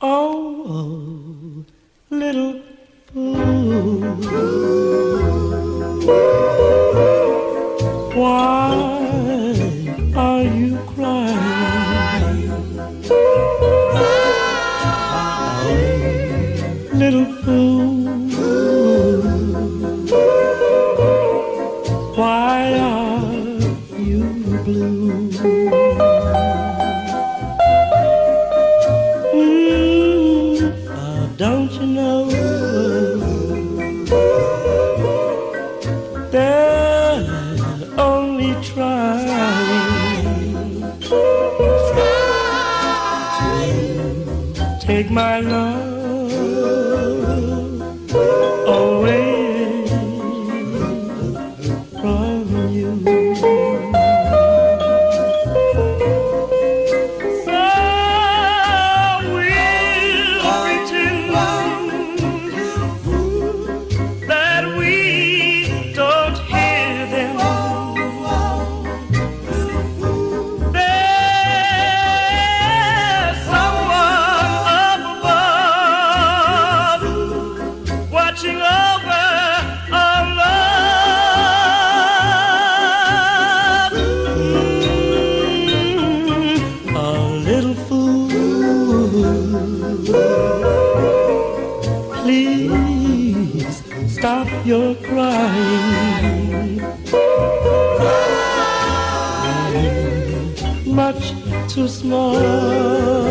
Oh, little fool, why are you crying? Oh, little fool, why are you blue? Don't you know they're only trying to take my love away from you. Watching over our love. A little fool, please stop your crying. Much too small